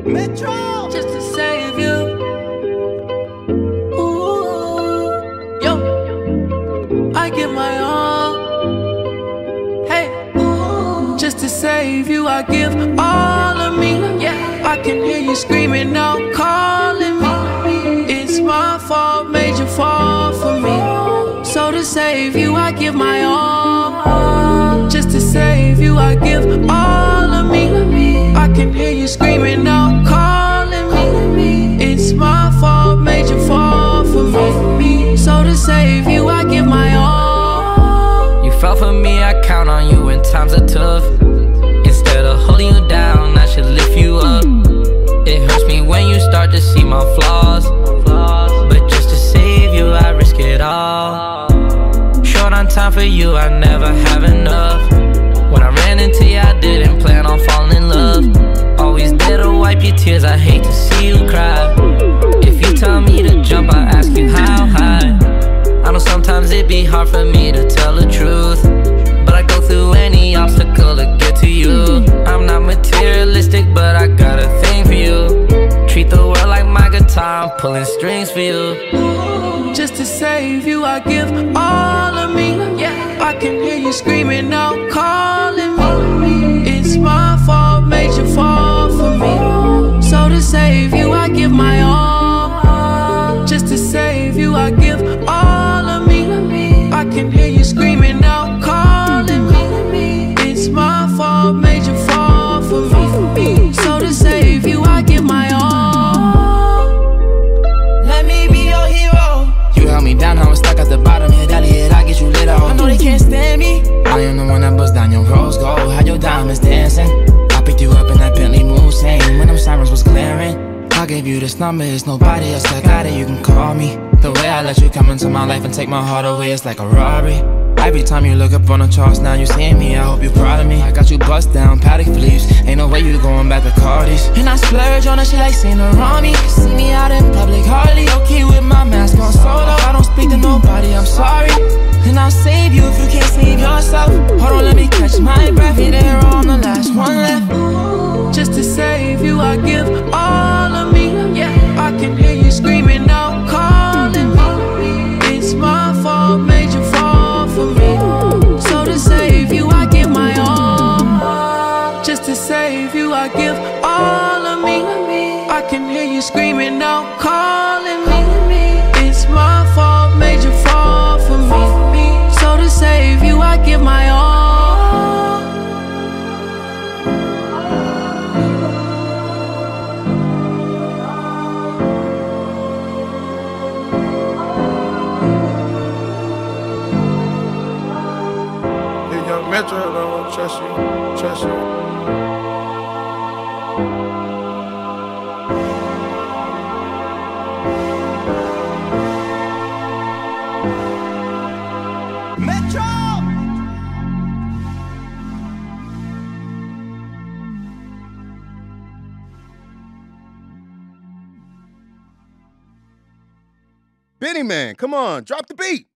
Metro, just to save you. Ooh, yo, I give my all. Hey, ooh, just to save you, I give all of me. Yeah, I can hear you screaming out, calling me. It's my fault, made you fall for me. So to save you, I give my all. Just to save you, I give all of me. I can hear you screaming out, calling me. It's my fault, made you fall for me. So to save you, I give my all. You fell for me, I count on you when times are tough. Instead of holding you down, I should lift you up. It hurts me when you start to see my flaws, but just to save you, I risk it all. Short on time for you, I never have enough. When I ran into you, I didn't plan on falling in love. Always there to wipe your tears, I hate to see you cry. If you tell me to jump, I ask you how high. I know sometimes it'd be hard for me to tell the truth, but I go through any obstacle to get to you. I'm not materialistic, but I got a thing for you. Treat the world like my guitar, I'm pulling strings for you. Just to save you, I give all of me. Yeah, I can hear you screaming out, calling me. It's my fault, made you fall for me. So to save you, I give my all. Just to save you, I give all of me. I can hear you screaming out, calling me. It's my fault, made you fall for me. So to save you, I give my all. Let me be your hero. You held me down, I was stuck at the bottom. Hit Elliot, I get you lit up. I know they can't stand me. I am the one that bust down your rose gold, had your diamonds dancing. I picked you up in that Bentley Mulsanne when them sirens was glaring. I gave you this number, it's nobody else that got it, you can call me. The way I let you come into my life and take my heart away, it's like a robbery. Every time you look up on the charts, now you seeing me, I hope you're proud of me. I got you bust down, paddock fleece, ain't no way you going back to Cardi's. And I splurge on that shit like Saint Laurent. See me out in public, hardly okay with my mask on solo. I don't speak to nobody, I'm sorry. And I'll save you if you can't save yourself. Hold on, let me catch my breath, you're there on the last one left. Just to save you, I give all of me. Yeah, I can hear you screaming out, calling me. It's my fault, made you fall for me. So to save you, I give my all. Just to save you, I give all of me. I can hear you screaming out, calling me. It's my fault, made you fall for me. So to save you, I give my all. Metro don't trust you, trust you. Metro! Benny Man, come on, drop the beat.